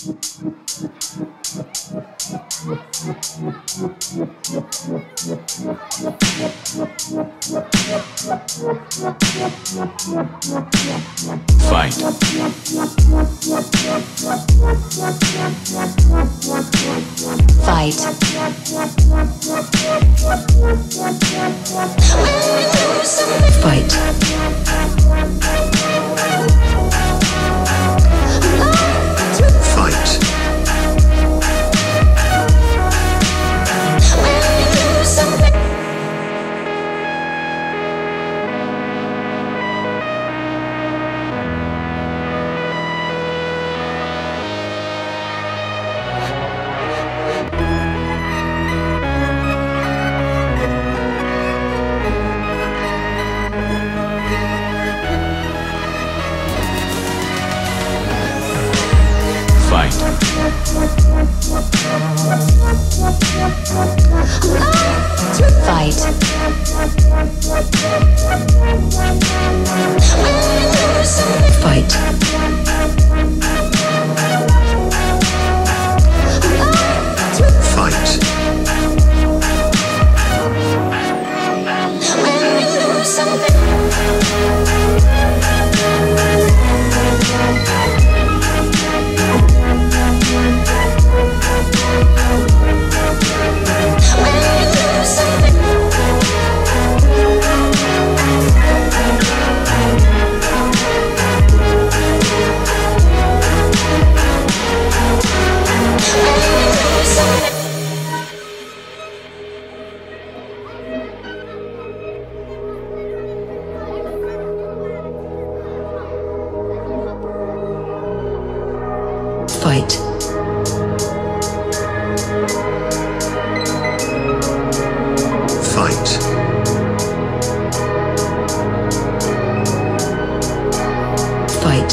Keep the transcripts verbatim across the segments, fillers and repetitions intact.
Fight. Fight. Fight. Fight. Fight. Fight. Fight. Fight. Fight. Fight.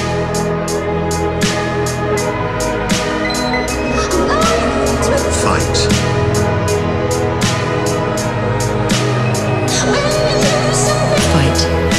Fight. Fight.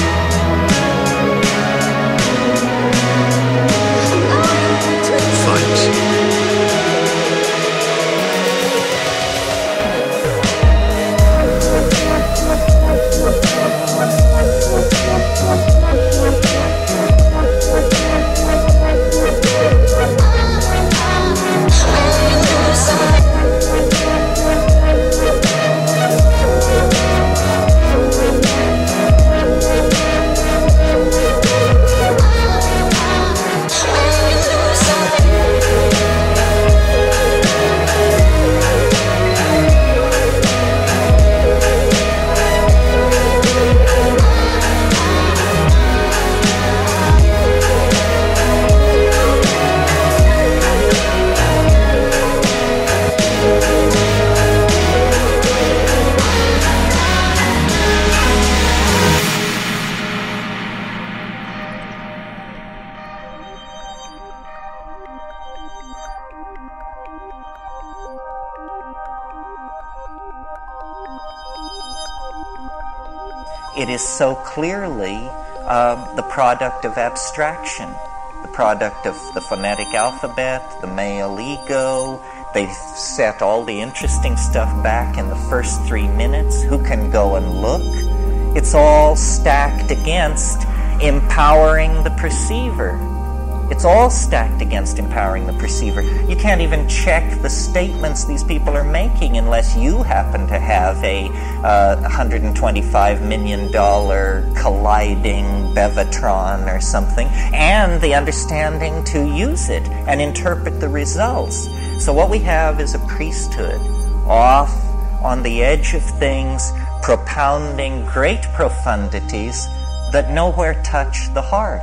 It is so clearly uh, the product of abstraction, the product of the phonetic alphabet, the male ego. They've set all the interesting stuff back in the first three minutes. Who can go and look? It's all stacked against empowering the perceiver. It's all stacked against empowering the perceiver. You can't even check the statements these people are making unless you happen to have a uh, one hundred twenty-five million dollars colliding Bevatron or something, and the understanding to use it and interpret the results. So what we have is a priesthood off on the edge of things, propounding great profundities that nowhere touch the heart.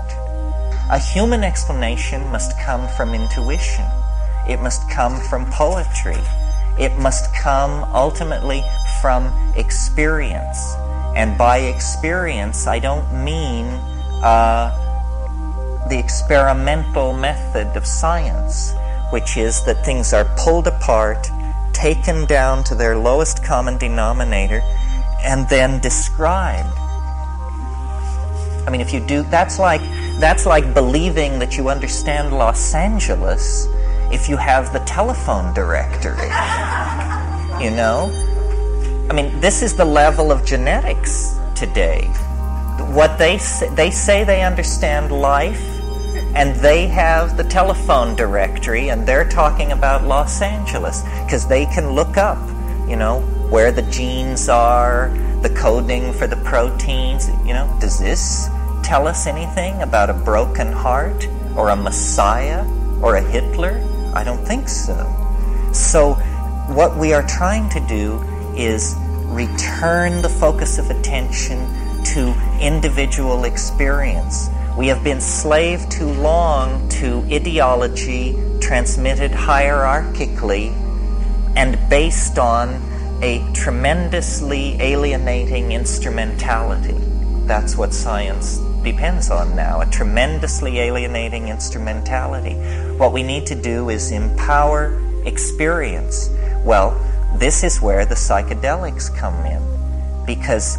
A human explanation must come from intuition. It must come from poetry. It must come ultimately from experience. And by experience, I don't mean uh, the experimental method of science, which is that things are pulled apart, taken down to their lowest common denominator, and then described. I mean, if you do, that's like that's like believing that you understand Los Angeles if you have the telephone directory. You know? I mean, this is the level of genetics today. What they say, they say they understand life, and they have the telephone directory, and they're talking about Los Angeles because they can look up, you know, where the genes are, the coding for the proteins. You know, does this tell us anything about a broken heart or a Messiah or a Hitler? I don't think so. So what we are trying to do is return the focus of attention to individual experience. We have been slave too long to ideology transmitted hierarchically and based on a tremendously alienating instrumentality. That's what science depends on now, a tremendously alienating instrumentality. What we need to do is empower experience. Well, this is where the psychedelics come in, because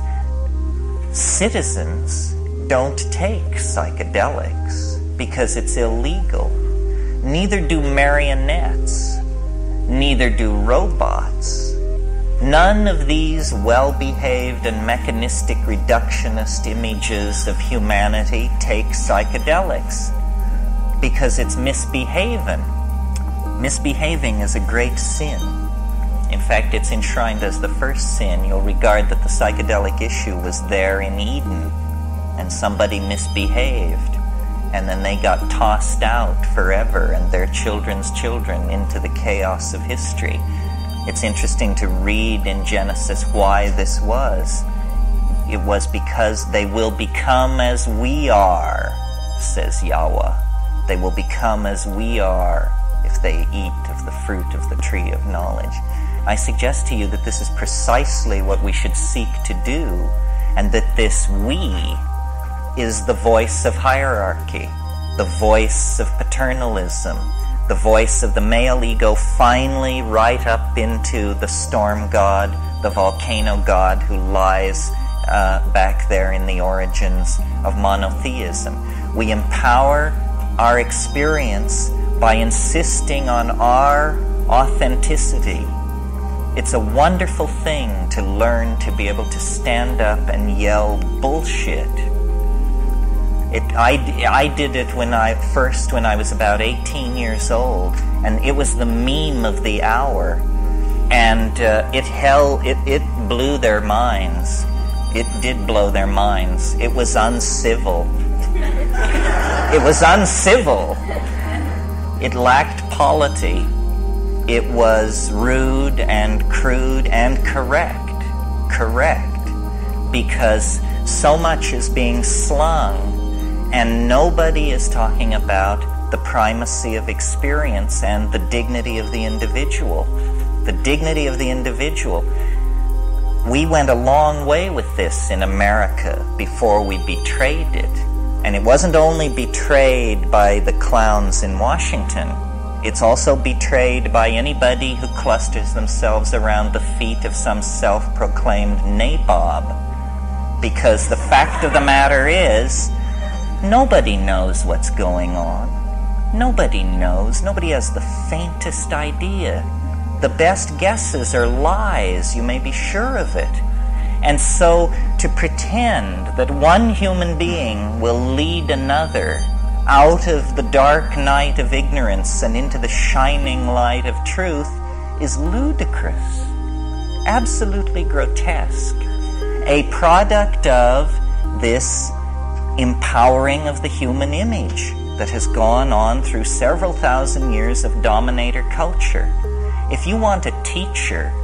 citizens don't take psychedelics because it's illegal. Neither do marionettes. Neither do robots. None of these well-behaved and mechanistic reductionist images of humanity take psychedelics because it's misbehaving. Misbehaving is a great sin. In fact, it's enshrined as the first sin. You'll regard that the psychedelic issue was there in Eden, and somebody misbehaved, and then they got tossed out forever and their children's children into the chaos of history. It's interesting to read in Genesis why this was. It was because they will become as we are, says Yahweh. They will become as we are if they eat of the fruit of the tree of knowledge. I suggest to you that this is precisely what we should seek to do, and that this we is the voice of hierarchy, the voice of paternalism, the voice of the male ego finally right up into the storm god, the volcano god who lies uh, back there in the origins of monotheism. We empower our experience by insisting on our authenticity. It's a wonderful thing to learn to be able to stand up and yell bullshit. It, I, I did it when I first when I was about eighteen years old, and it was the meme of the hour, and uh, it held it, it blew their minds. It did blow their minds. It was uncivil. It was uncivil. It lacked polity. It was rude and crude and correct. Correct. Because so much is being slung, and nobody is talking about the primacy of experience and the dignity of the individual. The dignity of the individual. We went a long way with this in America before we betrayed it. And it wasn't only betrayed by the clowns in Washington. It's also betrayed by anybody who clusters themselves around the feet of some self-proclaimed nabob. Because the fact of the matter is, nobody knows what's going on. Nobody knows. Nobody has the faintest idea. The best guesses are lies, you may be sure of it. And so, to pretend that one human being will lead another out of the dark night of ignorance and into the shining light of truth is ludicrous, absolutely grotesque, a product of this empowering of the human image that has gone on through several thousand years of dominator culture. If you want a teacher,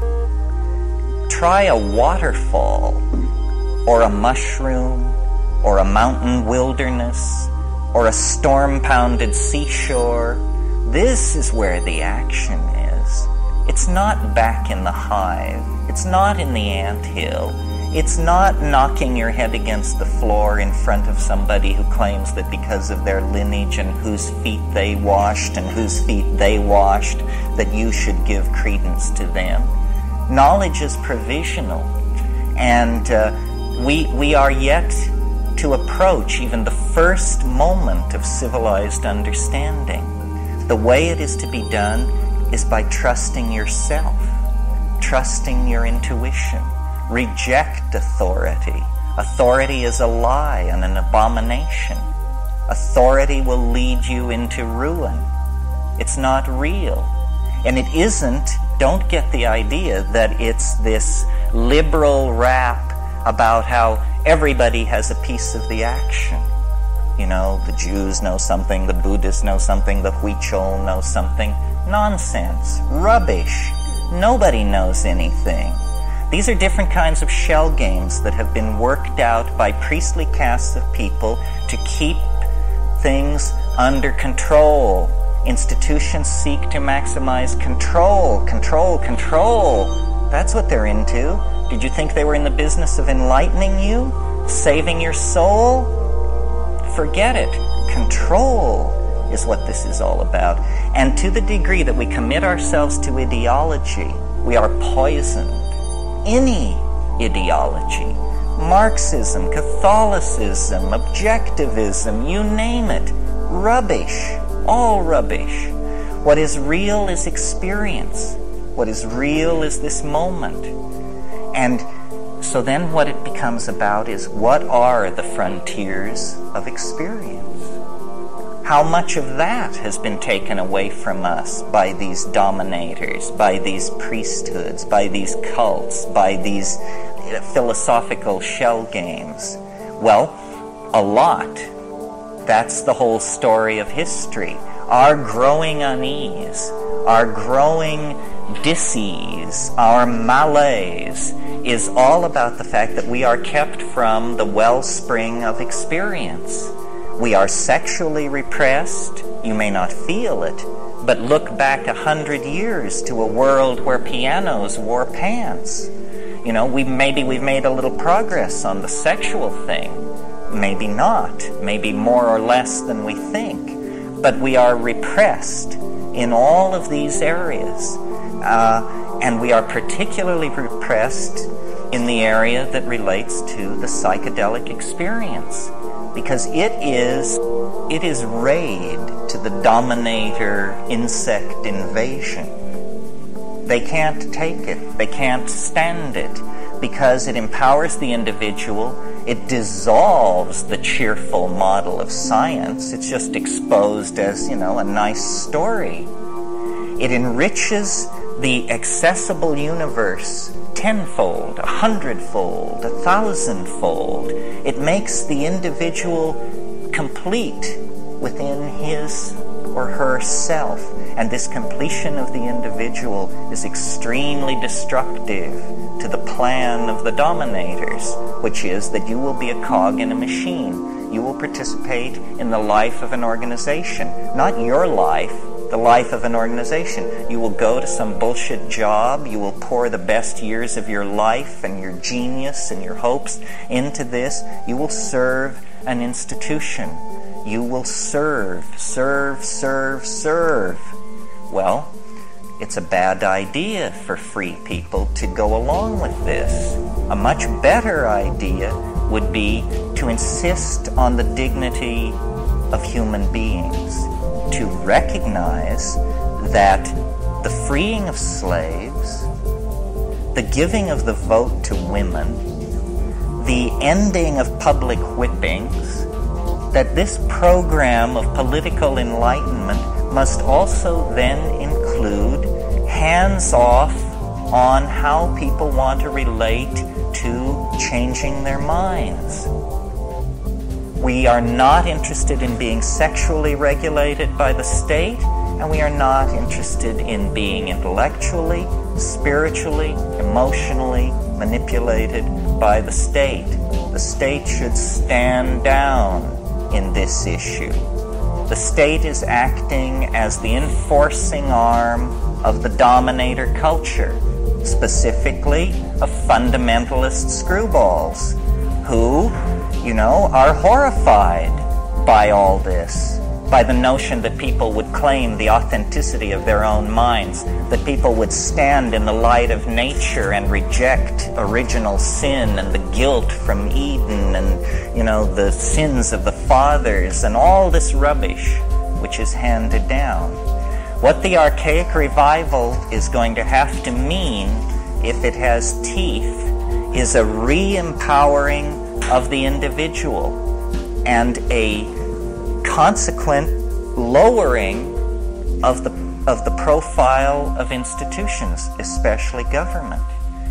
try a waterfall, or a mushroom, or a mountain wilderness, or a storm-pounded seashore. This is where the action is. It's not back in the hive. It's not in the anthill. It's not knocking your head against the floor in front of somebody who claims that because of their lineage and whose feet they washed and whose feet they washed, that you should give credence to them. Knowledge is provisional, and uh, we we are yet to approach even the first moment of civilized understanding. The way it is to be done is by trusting yourself, trusting your intuition. Reject authority. Authority is a lie and an abomination. Authority will lead you into ruin. It's not real. And it isn't, don't get the idea that it's this liberal rap about how everybody has a piece of the action. You know, the Jews know something, the Buddhists know something, the Huichol knows something. Nonsense. Rubbish. Nobody knows anything. These are different kinds of shell games that have been worked out by priestly castes of people to keep things under control. Institutions seek to maximize control, control, control. That's what they're into. Did you think they were in the business of enlightening you? Saving your soul? Forget it. Control is what this is all about. And to the degree that we commit ourselves to ideology, we are poisoned. Any ideology, Marxism, Catholicism, objectivism, you name it, rubbish, all rubbish. What is real is experience. What is real is this moment. And so then what it becomes about is, what are the frontiers of experience? How much of that has been taken away from us by these dominators, by these priesthoods, by these cults, by these philosophical shell games? Well, a lot. That's the whole story of history. Our growing unease, our growing dis-ease, our malaise is all about the fact that we are kept from the wellspring of experience. We are sexually repressed. You may not feel it, but look back a hundred years to a world where pianos wore pants. You know, we maybe we've made a little progress on the sexual thing. Maybe not. Maybe more or less than we think. But we are repressed in all of these areas. Uh, and we are particularly repressed in the area that relates to the psychedelic experience. Because it is, it is raid to the dominator insect invasion. They can't take it. They can't stand it. Because it empowers the individual. It dissolves the cheerful model of science. It's just exposed as, you know, a nice story. It enriches the accessible universe tenfold, a hundredfold, a thousandfold. It makes the individual complete within his or her self. And this completion of the individual is extremely destructive to the plan of the dominators, which is that you will be a cog in a machine. You will participate in the life of an organization, not your life, the life of an organization. You will go to some bullshit job. You will pour the best years of your life and your genius and your hopes into this. You will serve an institution. You will serve, serve, serve, serve. Well, it's a bad idea for free people to go along with this. A much better idea would be to insist on the dignity of human beings, to recognize that the freeing of slaves, the giving of the vote to women, the ending of public whippings, that this program of political enlightenment must also then include hands-off on how people want to relate to changing their minds. We are not interested in being sexually regulated by the state, and we are not interested in being intellectually, spiritually, emotionally manipulated by the state. The state should stand down in this issue. The state is acting as the enforcing arm of the dominator culture, specifically of fundamentalist screwballs, who, you know, are horrified by all this, by the notion that people would claim the authenticity of their own minds, that people would stand in the light of nature and reject original sin and the guilt from Eden and, you know, the sins of the fathers and all this rubbish which is handed down. What the archaic revival is going to have to mean, if it has teeth, is a re-empowering of the individual and a consequent lowering of the of the profile of institutions, especially government.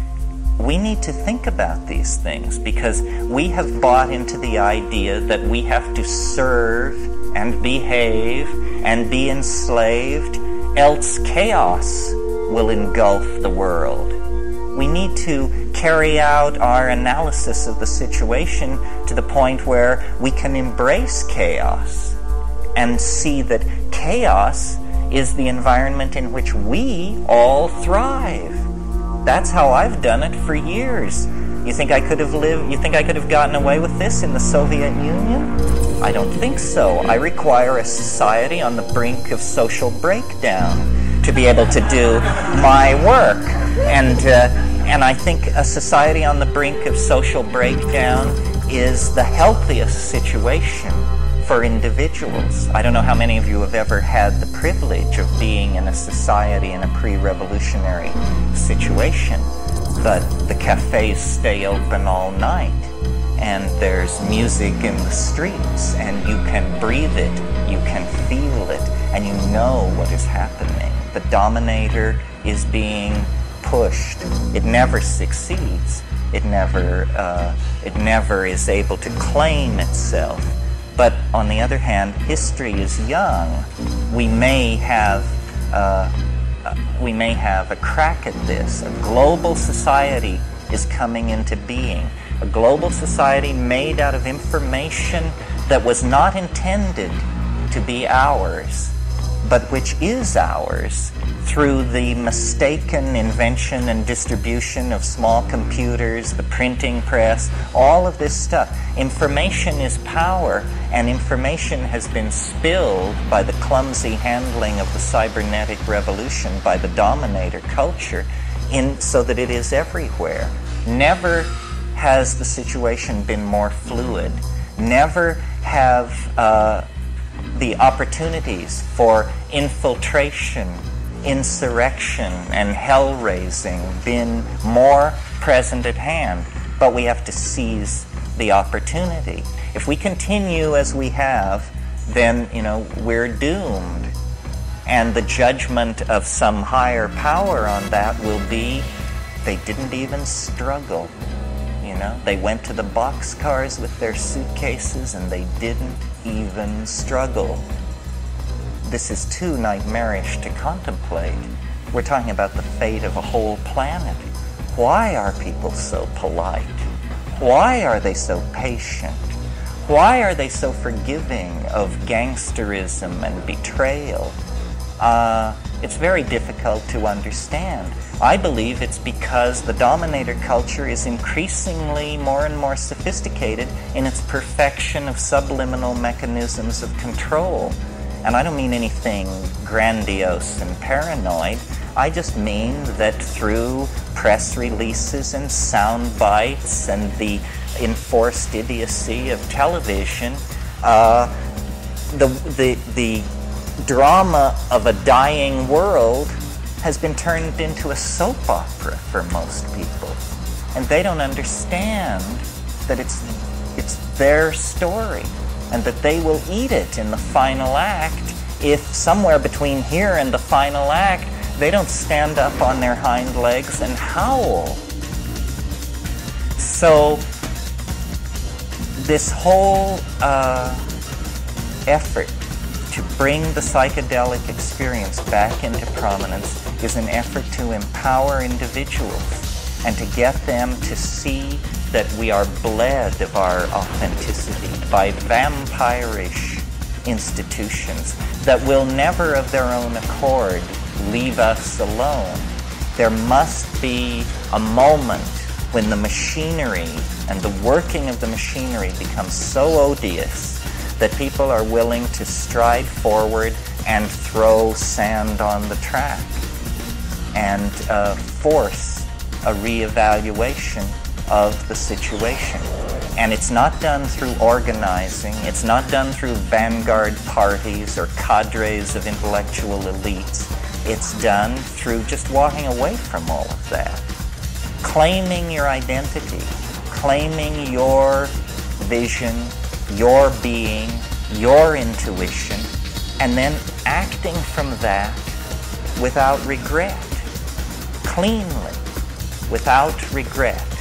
We need to think about these things because we have bought into the idea that we have to serve and behave and be enslaved, else chaos will engulf the world. We need to carry out our analysis of the situation to the point where we can embrace chaos and see that chaos is the environment in which we all thrive. That's how I've done it for years. You think I could have lived, you think I could have gotten away with this in the Soviet Union? I don't think so. I require a society on the brink of social breakdown to be able to do my work. And, uh, and I think a society on the brink of social breakdown is the healthiest situation for individuals. I don't know how many of you have ever had the privilege of being in a society in a pre-revolutionary situation, but the cafes stay open all night, and there's music in the streets, and you can breathe it, you can feel it, and you know what is happening. The dominator is being pushed. It never succeeds. It never, uh, it never is able to claim itself. But on the other hand, history is young. We may have, uh, uh, we may have a crack at this. A global society is coming into being. A global society made out of information that was not intended to be ours, but which is ours through the mistaken invention and distribution of small computers, the printing press, all of this stuff. Information is power, and information has been spilled by the clumsy handling of the cybernetic revolution by the dominator culture in, so that it is everywhere. Never has the situation been more fluid. Never have uh, the opportunities for infiltration, insurrection, and hell-raising been more present at hand, but we have to seize the opportunity. If we continue as we have, then, you know, we're doomed. And the judgment of some higher power on that will be, they didn't even struggle. You know, they went to the boxcars with their suitcases and they didn't even struggle. This is too nightmarish to contemplate. We're talking about the fate of a whole planet. Why are people so polite? Why are they so patient? Why are they so forgiving of gangsterism and betrayal? Uh, it's very difficult to understand. I believe it's because the dominator culture is increasingly more and more sophisticated in its perfection of subliminal mechanisms of control. And I don't mean anything grandiose and paranoid. I just mean that through press releases and sound bites and the enforced idiocy of television, uh, the, the, the drama of a dying world has been turned into a soap opera for most people. And they don't understand that it's, it's their story and that they will eat it in the final act if somewhere between here and the final act they don't stand up on their hind legs and howl. So this whole uh, effort to bring the psychedelic experience back into prominence is an effort to empower individuals and to get them to see that we are bled of our authenticity by vampirish institutions that will never of their own accord leave us alone. There must be a moment when the machinery and the working of the machinery becomes so odious that people are willing to stride forward and throw sand on the track and uh, force a reevaluation of the situation. And it's not done through organizing. It's not done through vanguard parties or cadres of intellectual elites. It's done through just walking away from all of that. Claiming your identity, claiming your vision, your being, your intuition, and then acting from that without regret, cleanly, without regret.